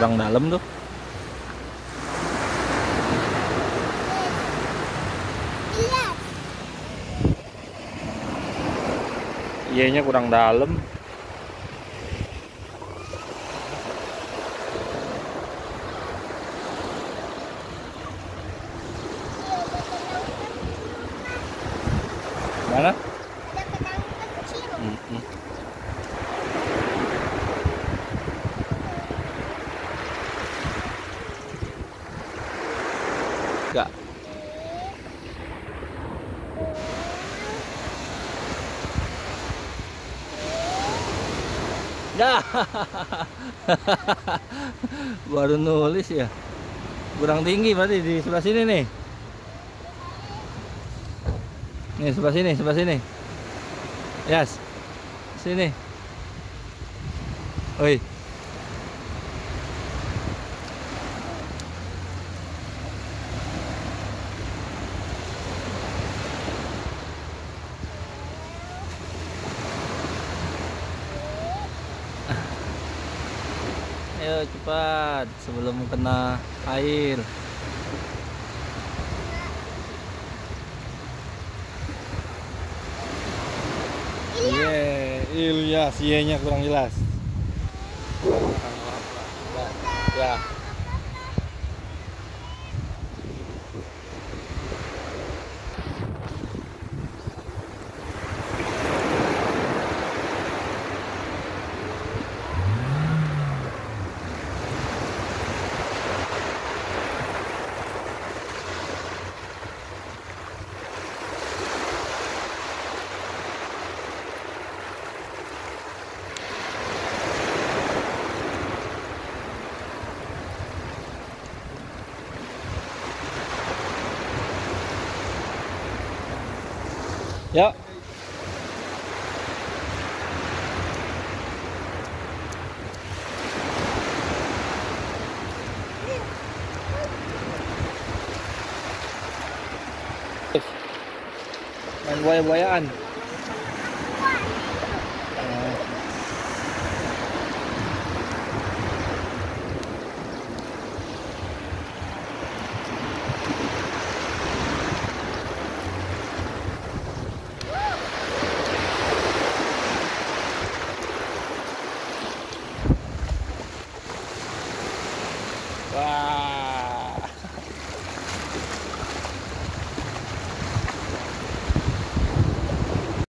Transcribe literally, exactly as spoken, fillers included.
kurang dalam tuh. Iyanya kurang dalam. Mana? Ada pedang kecil. Mm -mm. Enggak. Ya. Baru nulis ya. Kurang tinggi berarti di sebelah sini nih. Nih sebelah sini, sebelah sini. Yes. Sini. Oi. Ayo cepat sebelum kena air. Iya, Ilyas, Y-nya kurang jelas. Ya. Ya. Main buaya-buayaan. Wah.